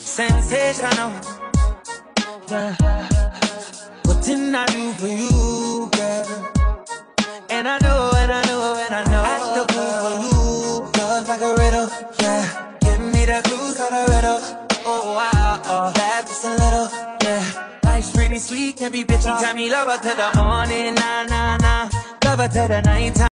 sensational. Yeah. What didn't I do for you, girl? And I know, and I know, and I know I still do for you. Love like a riddle, yeah. Give me the clues of the riddle. Oh wow, oh, laugh just a little, yeah. Life's pretty sweet, can't be bitchy. Tell me love her till the morning, nah, nah, nah. Love her till the night time.